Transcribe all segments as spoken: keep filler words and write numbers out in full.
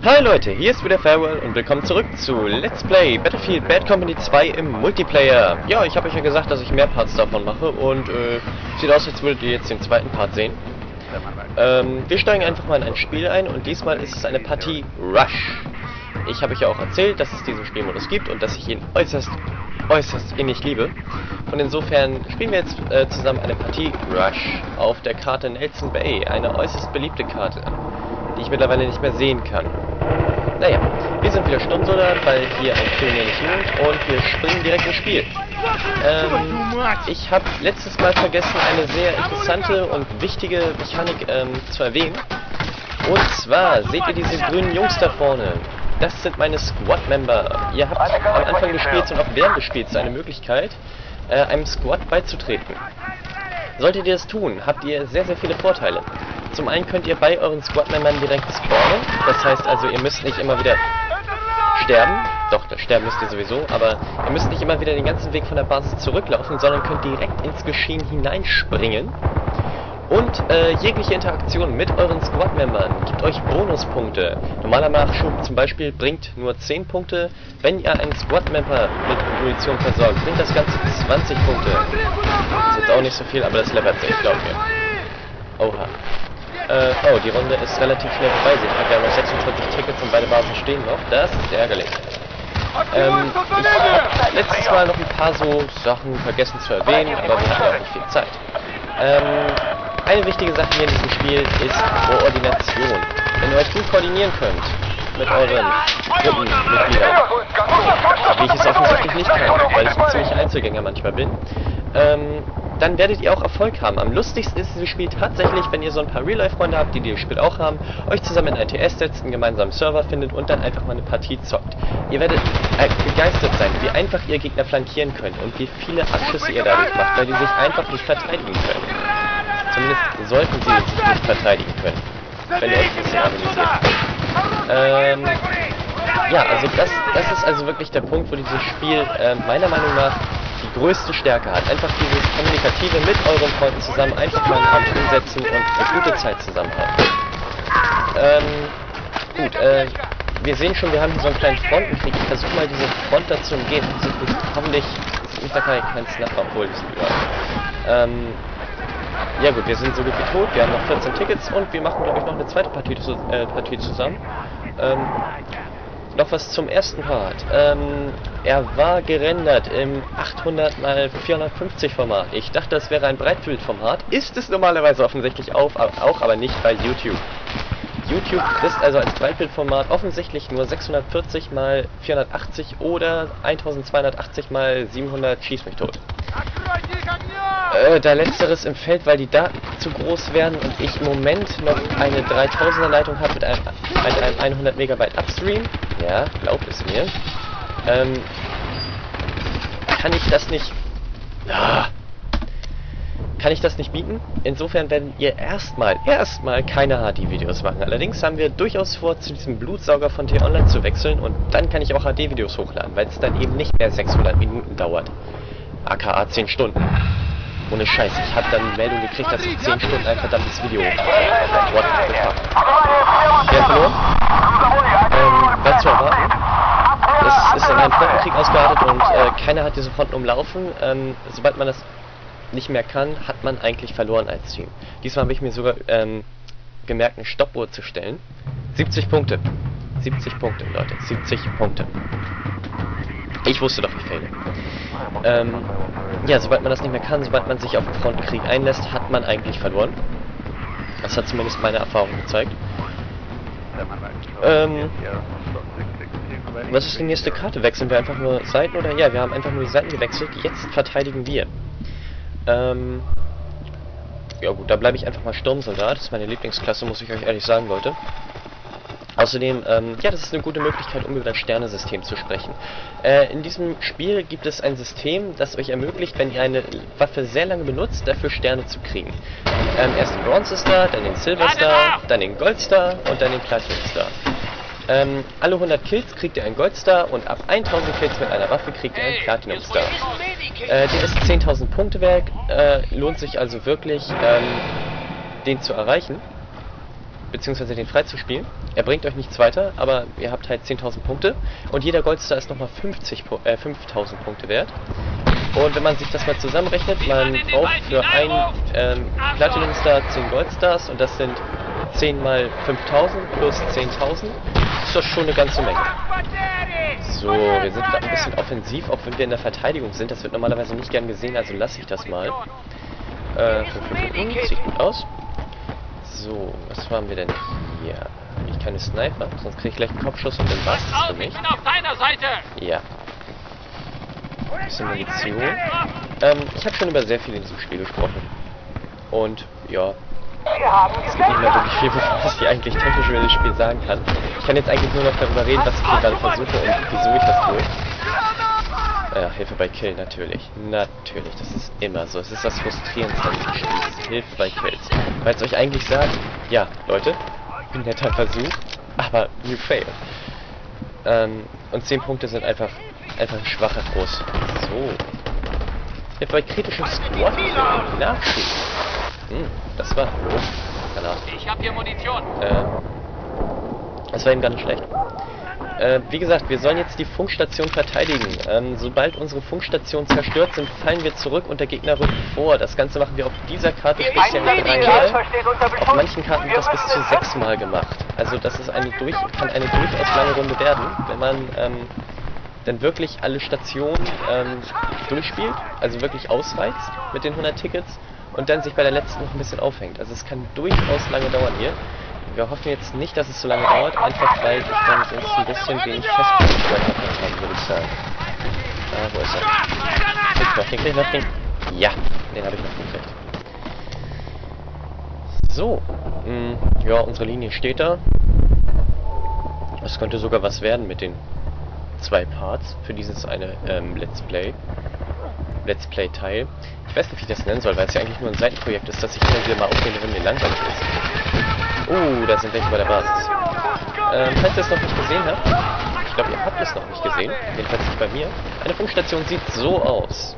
Hi Leute, hier ist wieder Farewell und willkommen zurück zu Let's Play Battlefield Bad Company zwei im Multiplayer. Ja, ich habe euch ja gesagt, dass ich mehr Parts davon mache und äh, sieht aus, als würdet ihr jetzt den zweiten Part sehen. Ähm, wir steigen einfach mal in ein Spiel ein und diesmal ist es eine Partie Rush. Ich habe euch ja auch erzählt, dass es diesen Spielmodus gibt und dass ich ihn äußerst, äußerst innig liebe. Und insofern spielen wir jetzt äh, zusammen eine Partie Rush auf der Karte Nelson Bay, eine äußerst beliebte Karte, die ich mittlerweile nicht mehr sehen kann. Naja, wir sind wieder Sturmsoldat, weil hier ein Film mir nicht lohnt und wir springen direkt ins Spiel. Ähm, ich habe letztes Mal vergessen, eine sehr interessante und wichtige Mechanik ähm, zu erwähnen. Und zwar seht ihr diese grünen Jungs da vorne. Das sind meine Squad-Member. Ihr habt am Anfang des Spiels und auch während des Spiels eine Möglichkeit, äh, einem Squad beizutreten. Solltet ihr das tun, habt ihr sehr, sehr viele Vorteile. Zum einen könnt ihr bei euren Squad-Membern direkt spawnen. Das heißt also, ihr müsst nicht immer wieder sterben. Doch, das sterben müsst ihr sowieso. Aber ihr müsst nicht immer wieder den ganzen Weg von der Basis zurücklaufen, sondern könnt direkt ins Geschehen hineinspringen. Und äh, jegliche Interaktion mit euren Squad-Membern gibt euch Bonuspunkte. Normaler Nachschub zum Beispiel bringt nur zehn Punkte. Wenn ihr einen Squad-Member mit Munition versorgt, bringt das Ganze zwanzig Punkte. Das ist jetzt auch nicht so viel, aber das läppert sich, glaubt mir. Oha. Äh, oh, die Runde ist relativ schnell vorbei. Seht ihr, wir haben noch sechsundzwanzig Tickets und beide Basen stehen noch. Das ist ärgerlich. Ähm, ich habe letztes Mal noch ein paar so Sachen vergessen zu erwähnen, aber wir hatten ja auch nicht viel Zeit. Ähm, eine wichtige Sache hier in diesem Spiel ist Koordination. Wenn ihr euch gut koordinieren könnt mit euren Gruppenmitgliedern, wie ich es offensichtlich nicht kann, weil ich ein ziemlicher Einzelgänger manchmal bin, ähm, dann werdet ihr auch Erfolg haben. Am lustigsten ist dieses Spiel tatsächlich, wenn ihr so ein paar Real-Life-Freunde habt, die dieses Spiel auch haben, euch zusammen in ein T S setzt, einen gemeinsamen Server findet und dann einfach mal eine Partie zockt. Ihr werdet äh, begeistert sein, wie einfach ihr Gegner flankieren könnt und wie viele Abschüsse ihr dadurch macht, weil die sich einfach nicht verteidigen können. Zumindest sollten sie sich nicht verteidigen können, wenn ihr euch ein bisschen analysiert. Ähm, ja, also das, das ist also wirklich der Punkt, wo dieses Spiel äh, meiner Meinung nach die größte Stärke hat. Einfach dieses Kommunikative mit euren Freunden zusammen, einfach mal einen Abend hinsetzen und eine gute Zeit zusammen haben. Ähm, gut, äh, wir sehen schon, wir haben hier so einen kleinen Frontenkrieg. Ich versuche mal diese Front da zu umgehen. Hoffentlich ist nicht da kein, kein Snapper, obwohl die sind überall. Ähm, ja gut, wir sind so gut wie tot, wir haben noch vierzehn Tickets und wir machen, glaube ich, noch eine zweite Partie, äh, Partie zusammen. Ähm, noch was zum ersten Part. Ähm, er war gerendert im achthundert mal vierhundertfünfzig Format. Ich dachte, das wäre ein Breitbildformat. Ist es normalerweise offensichtlich auch, auch aber nicht bei YouTube. YouTube frisst also als Breitbildformat offensichtlich nur sechshundertvierzig mal vierhundertachtzig oder eintausendzweihundertachtzig mal siebenhundert schieß mich tot. Äh, da letzteres im Feld, weil die Daten zu groß werden und ich im Moment noch eine dreitausender Leitung habe mit einem, einem, einem hundert Megabyte Upstream. Ja, glaubt es mir. Ähm, kann ich das nicht... Ah, kann ich das nicht bieten? Insofern werden wir erstmal, erstmal keine H D-Videos machen. Allerdings haben wir durchaus vor, zu diesem Blutsauger von T-Online zu wechseln und dann kann ich auch H D-Videos hochladen, weil es dann eben nicht mehr sechshundert Minuten dauert. aka zehn Stunden. Ohne Scheiß, ich habe dann eine Meldung gekriegt, dass ich zehn Stunden ein verdammtes Video hochlade. What the fuck? Wer verloren? Ähm, war zu erwarten. Es ist in einem Frontenkrieg ausgeartet und äh, keiner hat diese Fronten umlaufen. Ähm, sobald man das nicht mehr kann, hat man eigentlich verloren als Team. Diesmal habe ich mir sogar ähm, gemerkt, eine Stoppuhr zu stellen. siebzig Punkte. siebzig Punkte, Leute. siebzig Punkte. Ich wusste doch, ich fehle. Ähm, ja, sobald man das nicht mehr kann, sobald man sich auf den Frontenkrieg einlässt, hat man eigentlich verloren. Das hat zumindest meine Erfahrung gezeigt. Ähm, was ist die nächste Karte? Wechseln wir einfach nur Seiten oder? Ja, wir haben einfach nur die Seiten gewechselt. Jetzt verteidigen wir. Ähm, ja gut, da bleibe ich einfach mal Sturmsoldat. Das ist meine Lieblingsklasse, muss ich euch ehrlich sagen, Leute. Außerdem, ähm, ja, das ist eine gute Möglichkeit, um über das Sternesystem zu sprechen. Äh, in diesem Spiel gibt es ein System, das euch ermöglicht, wenn ihr eine Waffe sehr lange benutzt, dafür Sterne zu kriegen. Ähm, erst den Bronze Star, dann den Silver Star, dann den Gold Star und dann den Platinum Star. Ähm, alle hundert Kills kriegt ihr einen Gold Star und ab tausend Kills mit einer Waffe kriegt ihr einen Platinum Star. Äh, der ist zehntausend Punkte wert, äh, lohnt sich also wirklich, ähm, den zu erreichen. beziehungsweise den freizuspielen. Er bringt euch nichts weiter, aber ihr habt halt zehntausend Punkte und jeder Goldstar ist nochmal fünftausend Punkte wert. Und wenn man sich das mal zusammenrechnet, man braucht für einen ähm, Platinum Star zehn Goldstars und das sind zehn mal fünftausend plus zehntausend. Ist das schon eine ganze Menge. So, wir sind gerade ein bisschen offensiv, auch wenn wir in der Verteidigung sind. Das wird normalerweise nicht gern gesehen, also lasse ich das mal. Äh, fünf Minuten, sieht gut aus. So, was haben wir denn hier? Habe ich keine Sniper, sonst kriege ich gleich einen Kopfschuss und dann war's das für mich. Ja. Ein bisschen Munition. Ähm, ich habe schon über sehr viel in diesem Spiel gesprochen. Und, ja. Es gibt nicht mehr wirklich viel, was ich eigentlich technisch über das Spiel sagen kann. Ich kann jetzt eigentlich nur noch darüber reden, was ich hier gerade versuche und wieso ich das tue. Ja, Hilfe bei Kill, natürlich. Natürlich, das ist immer so. Es ist das Frustrierendste an diesem Spiel. Hilfe bei Kills. Weil es euch eigentlich sagt, ja, Leute, ein netter Versuch, aber you fail. Ähm, und zehn Punkte sind einfach, einfach ein schwacher Trost. So. Hilfe bei kritischem Squad. Nachschieben. Hm, das war... Oh, Granate. Ich hab hier Munition. Ähm, das war eben gar nicht schlecht. Äh, wie gesagt, wir sollen jetzt die Funkstation verteidigen. Ähm, sobald unsere Funkstationen zerstört sind, fallen wir zurück und der Gegner rückt vor. Das Ganze machen wir auf dieser Karte speziell dreimal. Auf manchen Karten wird das bis zu sechsmal gemacht. Also das ist eine durch, kann eine durchaus lange Runde werden, wenn man ähm, dann wirklich alle Stationen ähm, durchspielt, also wirklich ausreizt mit den hundert Tickets und dann sich bei der letzten noch ein bisschen aufhängt. Also es kann durchaus lange dauern hier. Wir hoffen jetzt nicht, dass es so lange dauert, einfach weil ich dann sonst ein bisschen wenig Festplatten habe, würde ich sagen. Ah, wo ist er? Krieg noch, den krieg ich noch, den... Ja, den habe ich noch gekriegt. So, mh, ja, unsere Linie steht da. Es könnte sogar was werden mit den zwei Parts für dieses eine ähm, Let's Play. Let's Play Teil. Ich weiß nicht, wie ich das nennen soll, weil es ja eigentlich nur ein Seitenprojekt ist, dass ich immer wieder mal aufnehme, wenn mir langweilig ist. Oh, da sind welche bei der Basis. Ähm, falls ihr es noch nicht gesehen habt, ich glaube, ihr habt es noch nicht gesehen, jedenfalls nicht bei mir. Eine Funkstation sieht so aus.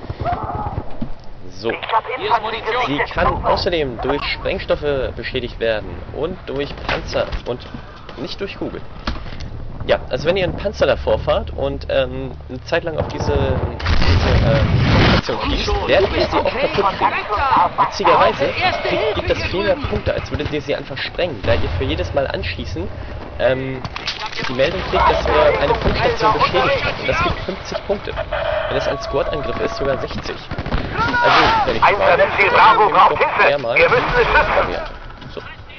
So. Sie kann außerdem durch Sprengstoffe beschädigt werden und durch Panzer und nicht durch Kugeln. Ja, also wenn ihr einen Panzer davor fahrt und ähm, eine Zeit lang auf diese, diese ähm, Station schießt, werdet ihr sie auch kaputt kriegen. Witzigerweise kriegt, gibt das viel mehr Punkte, als würdet ihr sie einfach sprengen, da ihr für jedes Mal anschießen ähm, die Meldung kriegt, dass ihr eine Funkstation beschädigt habt. Und das gibt fünfzig Punkte. Wenn es ein Squad-Angriff ist, sogar sechzig. Also, wenn ich frage, dann eher mal Variante. So.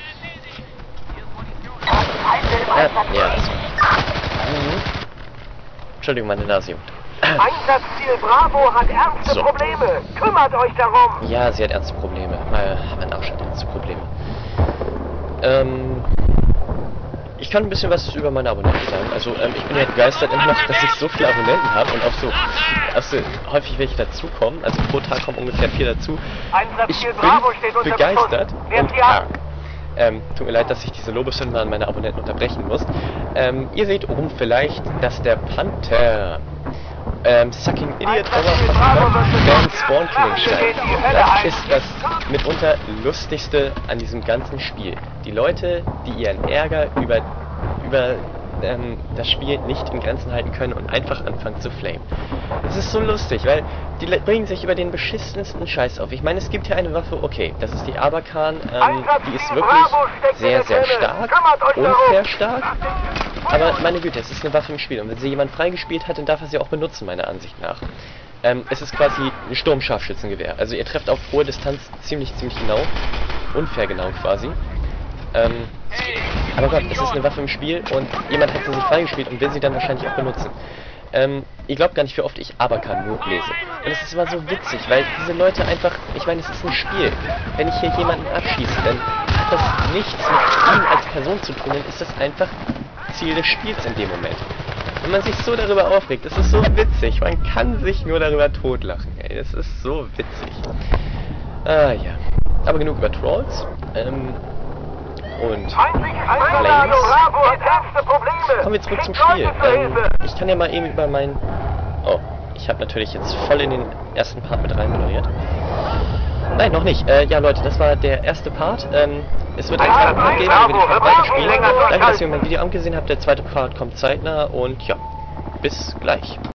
Ja, ja, das Mhm. Entschuldigung, meine Nase juckt. Einsatzziel Bravo hat ernste So. Probleme. Kümmert euch darum. Ja, sie hat ernste Probleme. Mein, mein Arsch hat ernste Probleme. Ähm, ich kann ein bisschen was über meine Abonnenten sagen. Also, ähm, ich bin ja begeistert immer noch, dass ich so viele Abonnenten habe und auch so, auch so häufig welche dazukommen. Also pro Tag kommen ungefähr vier dazu. Ich Einsatzziel Bravo steht bin unter begeistert Beschuss. Wehrt und sie ab. ja. Ähm, tut mir leid, dass ich diese Lobeshymne an meine Abonnenten unterbrechen muss. Ähm, ihr seht oben vielleicht, dass der Panther ähm, Sucking Idiot Dan Spawn Killing steigt. Das ist das mitunter lustigste an diesem ganzen Spiel. Die Leute, die ihren Ärger über, über ähm, das Spiel nicht in Grenzen halten können und einfach anfangen zu flamen. Das ist so lustig, weil die bringen sich über den beschissensten Scheiß auf. Ich meine, es gibt hier eine Waffe, okay, das ist die Abakan, ähm, die ist wirklich sehr, sehr stark, unfair stark, aber meine Güte, es ist eine Waffe im Spiel und wenn sie jemand freigespielt hat, dann darf er sie auch benutzen, meiner Ansicht nach. Ähm, es ist quasi ein Sturmscharfschützengewehr, also ihr trefft auf hohe Distanz ziemlich, ziemlich genau, unfair genau quasi. Ähm, aber Gott, es ist eine Waffe im Spiel und jemand hat sie sich freigespielt und will sie dann wahrscheinlich auch benutzen. Ähm, ihr glaubt gar nicht, wie oft ich Abakan nur lese. Und es ist immer so witzig, weil diese Leute einfach, ich meine, es ist ein Spiel. Wenn ich hier jemanden abschieße, dann hat das nichts mit ihm als Person zu tun, dann ist das einfach Ziel des Spiels in dem Moment. Wenn man sich so darüber aufregt, das ist so witzig, man kann sich nur darüber totlachen, ey, das ist so witzig. Ah ja, aber genug über Trolls, ähm, und Flames. Kommen wir zurück zum Spiel. Ähm, ich kann ja mal eben über mein... Oh, ich habe natürlich jetzt voll in den ersten Part mit rein moderiert. Nein, noch nicht. Äh, ja, Leute, das war der erste Part. Ähm, es wird einen Ja, zweiten Part geben, bravo, da werde ich noch bravo, weiterspielen. länger Danke, dass durchhalten. ihr mein Video angesehen habt. Der zweite Part kommt zeitnah und ja, bis gleich.